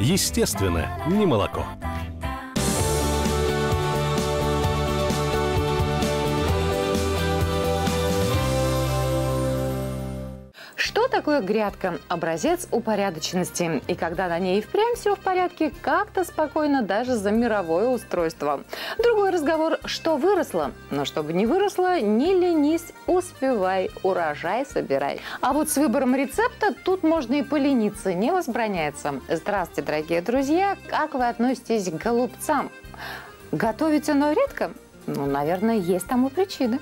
Естественно, не молоко. Что такое грядка? Образец упорядоченности. И когда на ней впрямь все в порядке, как-то спокойно даже за мировое устройство. Другой разговор, что выросло. Но чтобы не выросло, не ленись, успевай, урожай собирай. А вот с выбором рецепта тут можно и полениться, не возбраняется. Здравствуйте, дорогие друзья! Как вы относитесь к голубцам? Готовите, но редко? Ну, наверное, есть тому причины.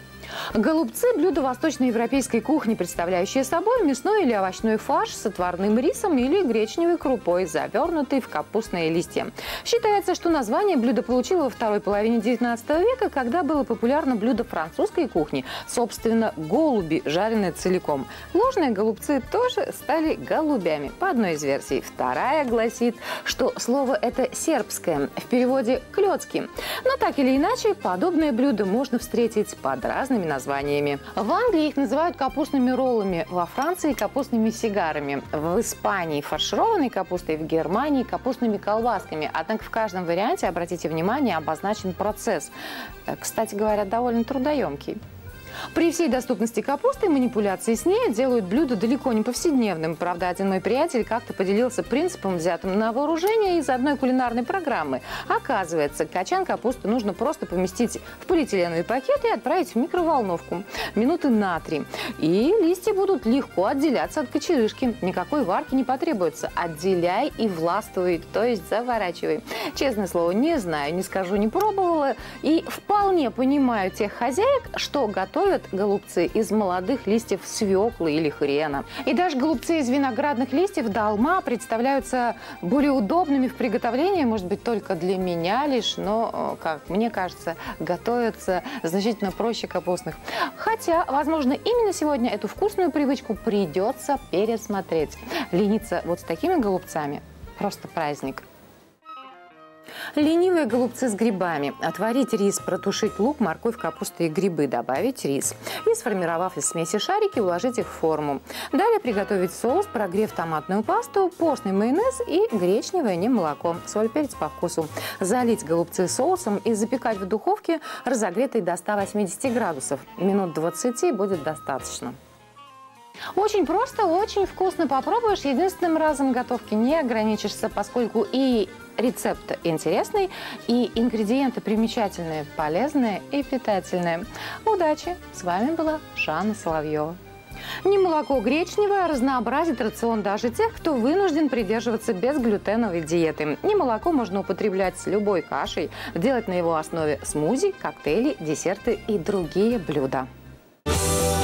Голубцы – блюдо восточноевропейской кухни, представляющее собой мясной или овощной фарш с отварным рисом или гречневой крупой, завернутый в капустные листья. Считается, что название блюда получило во второй половине XIX века, когда было популярно блюдо французской кухни, собственно, голуби, жареные целиком. Ложные голубцы тоже стали голубями, по одной из версий. Вторая гласит, что слово это сербское, в переводе «клёцки». Но так или иначе, подобное блюдо можно встретить под разными названиями. В Англии их называют капустными роллами, во Франции – капустными сигарами, в Испании – фаршированной капустой, в Германии – капустными колбасками. Однако в каждом варианте, обратите внимание, обозначен процесс. Кстати говоря, довольно трудоемкий. При всей доступности капусты манипуляции с ней делают блюдо далеко не повседневным. Правда, один мой приятель как-то поделился принципом, взятым на вооружение из одной кулинарной программы. Оказывается, качан капусты нужно просто поместить в полиэтиленовый пакет и отправить в микроволновку минуты на 3. И листья будут легко отделяться от кочерышки. Никакой варки не потребуется. Отделяй и властвуй, то есть заворачивай. Честное слово, не знаю, не скажу, не пробовала. И вполне понимаю тех хозяек, что готовят голубцы из молодых листьев свеклы или хрена. И даже голубцы из виноградных листьев долма представляются более удобными в приготовлении, может быть, только для меня лишь, но, как мне кажется, готовятся значительно проще капустных. Хотя, возможно, именно сегодня эту вкусную привычку придется пересмотреть. Лениться вот с такими голубцами – просто праздник. Ленивые голубцы с грибами. Отварить рис, протушить лук, морковь, капусту и грибы, добавить рис. И, сформировав из смеси шарики, уложить их в форму. Далее приготовить соус, прогрев томатную пасту, постный майонез и гречневое немолоко. Соль, перец по вкусу. Залить голубцы соусом и запекать в духовке, разогретой до 180 градусов. Минут 20 будет достаточно. Очень просто, очень вкусно. Попробуешь, единственным разом готовки не ограничишься, поскольку и рецепт интересный, и ингредиенты примечательные, полезные и питательные. Удачи! С вами была Жанна Соловьева. Немолоко гречневое разнообразит рацион даже тех, кто вынужден придерживаться безглютеновой диеты. Немолоко можно употреблять с любой кашей, делать на его основе смузи, коктейли, десерты и другие блюда.